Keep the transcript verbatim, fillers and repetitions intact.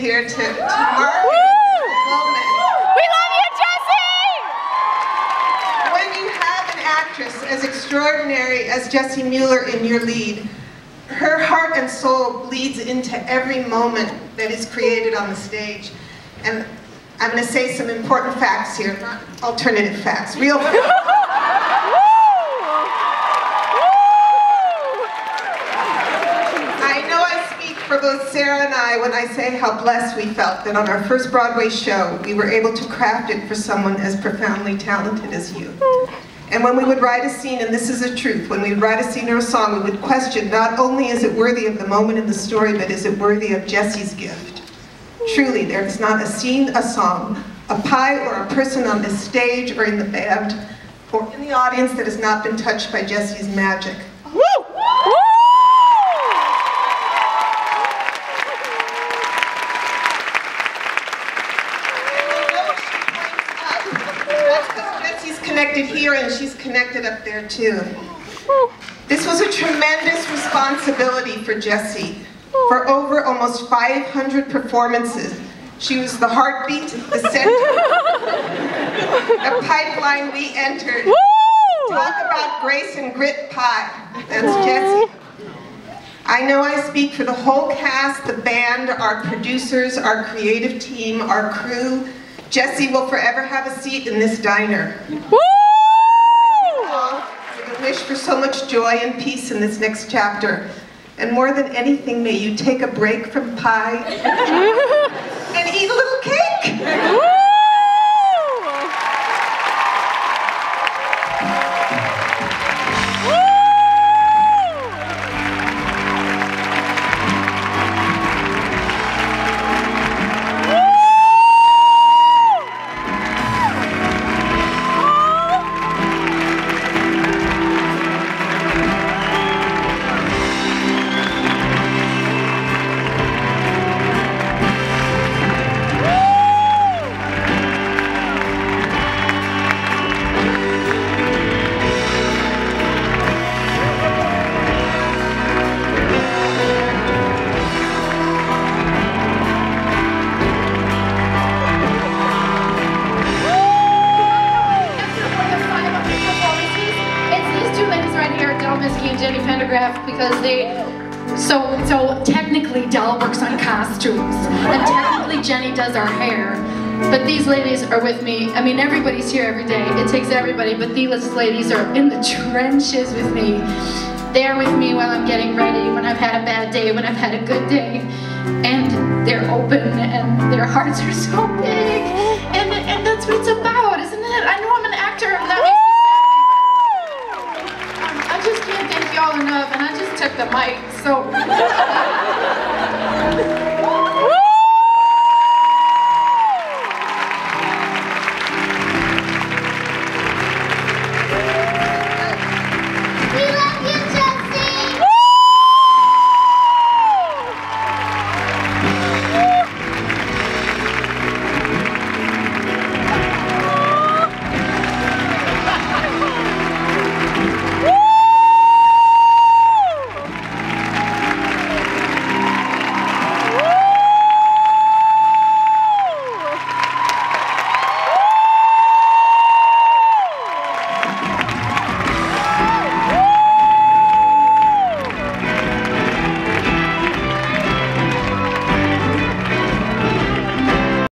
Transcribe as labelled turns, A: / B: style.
A: here to, to mark this moment.
B: We love you, Jessie!
A: When you have an actress as extraordinary as Jessie Mueller in your lead, her heart and soul bleeds into every moment that is created on the stage. And I'm going to say some important facts here, not alternative facts, real facts. I know I speak for both Sara and I when I say how blessed we felt that on our first Broadway show, we were able to craft it for someone as profoundly talented as you. And when we would write a scene, and this is the truth, when we would write a scene or a song, we would question not only is it worthy of the moment in the story, but is it worthy of Jessie's gift. Truly, there is not a scene, a song, a pie, or a person on this stage, or in the band, or in the audience that has not been touched by Jessie's magic.
B: Woo! Woo!
A: Jessie's connected here and she's connected up there too. This was a tremendous responsibility for Jessie. For over almost five hundred performances, she was the heartbeat, the center, the pipeline we entered. Talk about grace and grit pie. That's Jessie. I know I speak for the whole cast, the band, our producers, our creative team, our crew. Jessie will forever have a seat in this diner. Woo! With a wish for so much joy and peace in this next chapter. And more than anything, may you take a break from pie and eat a little cake.
C: Because they, so so technically Del works on costumes, and technically Jenny does our hair, but these ladies are with me. I mean, everybody's here every day. It takes everybody, but these ladies are in the trenches with me. They're with me while I'm getting ready, when I've had a bad day, when I've had a good day, and they're open and their hearts are so big, and and that's what it's about, isn't it? I know I'm an actor, and that makes me sad. I just can't thank y'all enough, and I just took the mic.